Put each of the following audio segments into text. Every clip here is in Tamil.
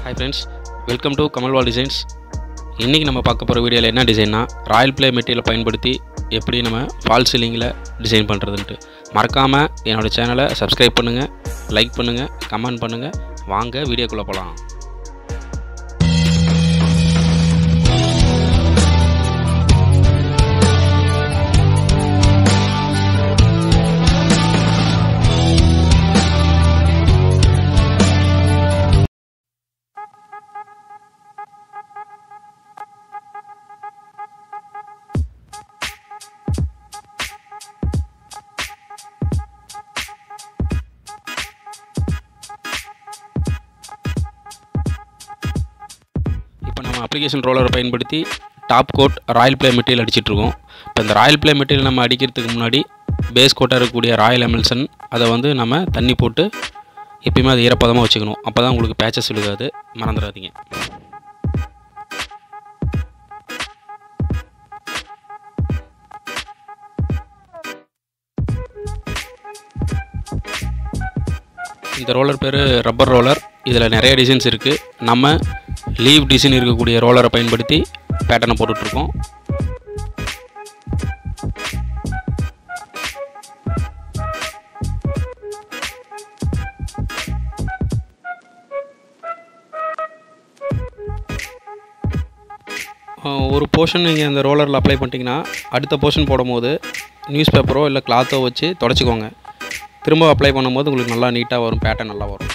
Hi friends, welcome to Kamal Designs. இன்னைக்கு நம்ம பார்க்க போற வீடியோல என்ன டிசைன்னா ராயல் ப்ளே மெட்டீரியல் பயன்படுத்தி எப்படி நம்ம ஃபால் சீலிங்ல டிசைன் பண்றதுன்னு மறக்காம என்னோட சேனலை Subscribe பண்ணுங்க, லைக் பண்ணுங்க, கமெண்ட் பண்ணுங்க. வாங்க வீடியோக்குள்ள போலாம். நம்ம அப்ளிகேஷன் ரோலரை பயன்படுத்தி top coat Royale Play material அடிச்சிட்டு இருக்கோம். இப்போ இந்த ராயல் ப்ளே மெட்டீரியல் நம்ம அடிக்கிறதுக்கு முன்னாடி பேஸ் கோட்டாக இருக்கக்கூடிய ராயல் எமல்சன் அதை வந்து நம்ம தண்ணி போட்டு எப்பயுமே அது ஈரப்பதமாக வச்சுக்கணும். அப்போ தான் உங்களுக்கு பேச்சஸ் விழுகாது, மறந்துடாதீங்க. இந்த ரோலர் பேர் ரப்பர் ரோலர். இதில் நிறைய டிசைன்ஸ் இருக்குது. நம்ம லீவ் டிசைன் இருக்கக்கூடிய ரோலரை பயன்படுத்தி பேட்டர்னை போட்டுட்ருக்கோம். ஒரு போர்ஷன் நீங்கள் அந்த ரோலரில் அப்ளை பண்ணிட்டீங்கன்னா அடுத்த போர்ஷன் போடும்போது நியூஸ் பேப்பரோ இல்லை கிளாத்தோ வச்சு தொடச்சிக்கோங்க. திரும்ப அப்ளை பண்ணும்போது உங்களுக்கு நல்லா நீட்டாக வரும், பேட்டர்ன் நல்லா வரும்.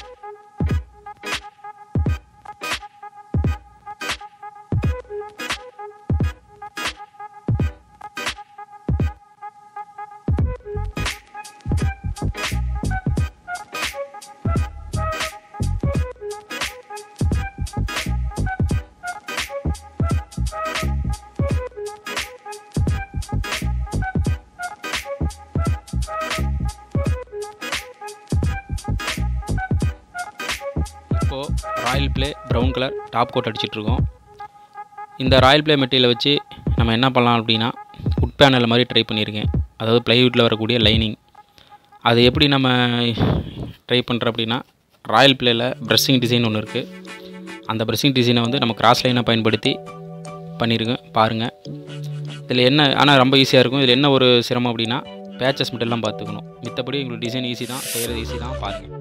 இப்போது Royale Play brown colour top coat அடிச்சிட்ருக்கோம். இந்த ராயல் ப்ளே மெட்டீரியலை வச்சு நம்ம என்ன பண்ணலாம் அப்படின்னா உட் பேனல் மாதிரி ட்ரை பண்ணியிருக்கேன். அதாவது ப்ளைவுட்டில் வரக்கூடிய லைனிங் அது எப்படி நம்ம ட்ரை பண்ணுறோம் அப்படின்னா ராயல் ப்ளேயில் ப்ரெஷ்ஷிங் டிசைன் ஒன்று இருக்குது. அந்த ப்ரெஷ்ஷிங் டிசைனை வந்து நம்ம கிராஸ் லைனை பயன்படுத்தி பண்ணியிருக்கேன். பாருங்கள், இதில் என்ன ஆனால் ரொம்ப ஈஸியாக இருக்கும். இதில் என்ன ஒரு சிரமம் அப்படின்னா பேச்சஸ் மட்டும் பார்த்துக்கணும். மித்தபடி உங்களுக்கு டிசைன் ஈஸி தான், செய்கிறது ஈஸி தான். பாருங்கள்.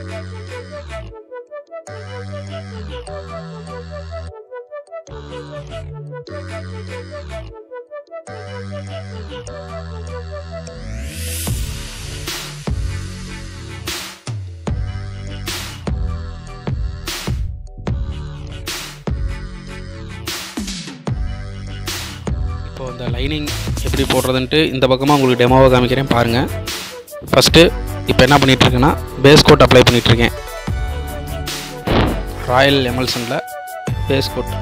இப்போ இந்த லைனிங் எப்படி போடுறதுன்ட்டு இந்த பக்கமாக உங்களுக்கு டெமோவை காமிக்கிறேன் பாருங்கள். ஃபஸ்ட்டு இப்போ என்ன பண்ணிகிட்ருக்கேன்னா பேஸ் கோட் அப்ளை பண்ணிகிட்ருக்கேன். ராயல் எமல்சனில் பேஸ் கோட்.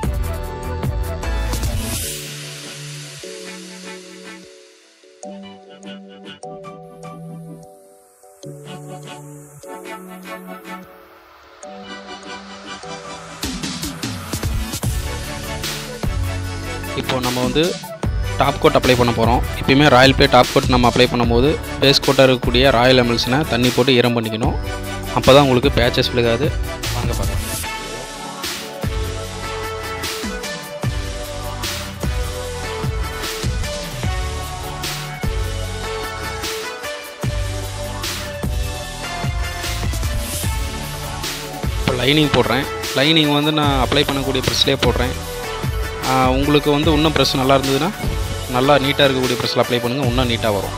இப்போது நம்ம வந்து டாப் கோட் அப்ளை பண்ண போகிறோம். எப்பயுமே ராயல் ப்ளே டாப் கோட் நம்ம அப்ளை பண்ணும்போது பேஸ் கோட்டாக இருக்கக்கூடிய ராயல் எமல்சனை தண்ணி போட்டு ஈரம் பண்ணிக்கணும். அப்போ தான் உங்களுக்கு பேச்சஸ் விழுகாது. வாங்க பார்க்கலாம். இப்போ லைனிங் போடுறேன். லைனிங் வந்து நான் அப்ளை பண்ணக்கூடிய ப்ரெஷ்லேயே போடுறேன். உங்களுக்கு வந்து இன்னும் ப்ரெஷ் நல்லா இருந்ததுன்னா நல்லா நீட்டாக இருக்கக்கூடிய ப்ரெஷ்ஷில் அப்ளை பண்ணுங்கள், இன்னும் நீட்டாக வரும்.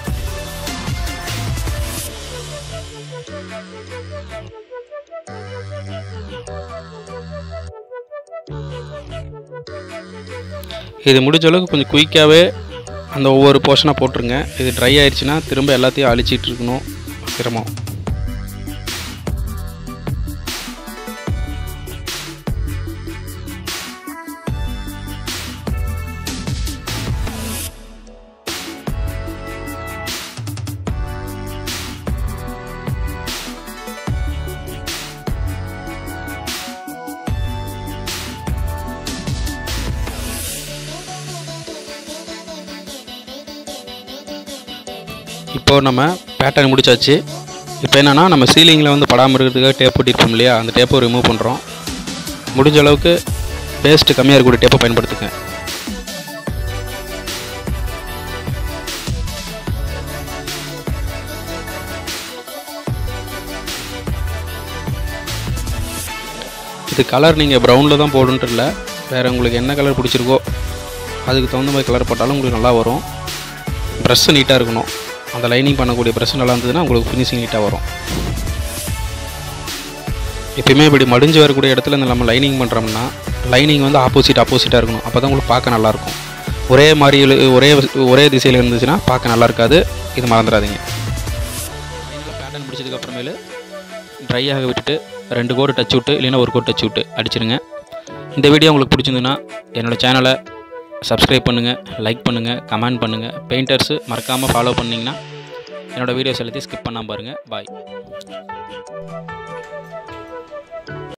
இது முடிஞ்ச அளவுக்கு கொஞ்சம் குயிக்காகவே அந்த ஒவ்வொரு போர்ஷனாக போட்டுருங்க. இது ட்ரை ஆயிடுச்சுன்னா திரும்ப எல்லாத்தையும் அழிச்சிட்டு இருக்கணும், சிரமம். இப்போ நம்ம பேட்டர்ன் முடிச்சாச்சு. இப்போ என்னன்னா நம்ம சீலிங்கில் வந்து படாமல் இருக்கிறதுக்காக டேப் ஒட்டிருப்போம் இல்லையா, அந்த டேப்பை ரிமூவ் பண்ணுறோம். முடிஞ்ச அளவுக்கு பேஸ்ட்டு கம்மியாக இருக்கக்கூடிய டேப்பை பயன்படுத்துங்க. இது கலர் நீங்கள் ப்ரௌனில் தான் போடணுன்ட்டு இல்லை, வேறு உங்களுக்கு என்ன கலர் பிடிச்சிருக்கோ அதுக்கு தகுந்த மாதிரி கலர் போட்டாலும் உங்களுக்கு நல்லா வரும். ப்ரெஷ்ஷு நீட்டாக இருக்கணும். அந்த லைனிங் பண்ணக்கூடிய ப்ரெஷ் நல்லா இருந்ததுன்னா உங்களுக்கு ஃபினிஷிங் நீட்டாக வரும். எப்பயுமே இப்படி மடிஞ்சு வரக்கூடிய இடத்துல நம்ம லைனிங் பண்ணுறோம்னா லைனிங் வந்து ஆப்போசிட்டாக இருக்கணும். அப்போ தான் உங்களுக்கு பார்க்க நல்லாயிருக்கும். ஒரே மாதிரி ஒரே திசையில் இருந்துச்சுன்னா பார்க்க நல்லா இருக்காது. இது மறந்துடாதீங்க. பேட்டர்ன் பிடிச்சதுக்கப்புறமேலு ட்ரை ஆக விட்டுட்டு 2 கோடு டச் விட்டு இல்லைன்னா 1 கோடு டச் விட்டு அடிச்சிருங்க. இந்த வீடியோ உங்களுக்கு பிடிச்சிருந்துன்னா என்னோடய சேனலை சப்ஸ்கிரைப் பண்ணுங்கள், லைக் பண்ணுங்கள், கமெண்ட் பண்ணுங்கள். பெயிண்டர்ஸு மறக்காமல் ஃபாலோ பண்ணிங்கன்னா என்னோடய வீடியோஸ் எல்லாத்தையும் ஸ்கிப் பண்ணாமல் பாருங்கள். பாய்.